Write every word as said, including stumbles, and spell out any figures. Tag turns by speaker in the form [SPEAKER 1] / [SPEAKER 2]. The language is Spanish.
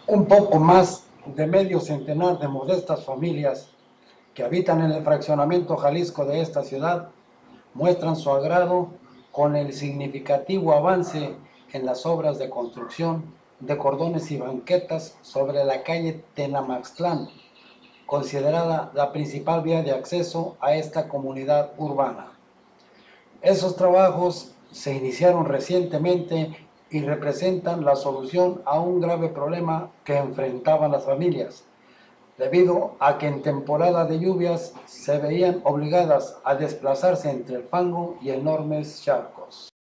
[SPEAKER 1] Un poco más de medio centenar de modestas familias que habitan en el fraccionamiento Jalisco de esta ciudad muestran su agrado con el significativo avance en las obras de construcción de cordones y banquetas sobre la calle Tenamaxtlán, considerada la principal vía de acceso a esta comunidad urbana. Esos trabajos se iniciaron recientemente y representan la solución a un grave problema que enfrentaban las familias, debido a que en temporada de lluvias se veían obligadas a desplazarse entre el fango y enormes charcos.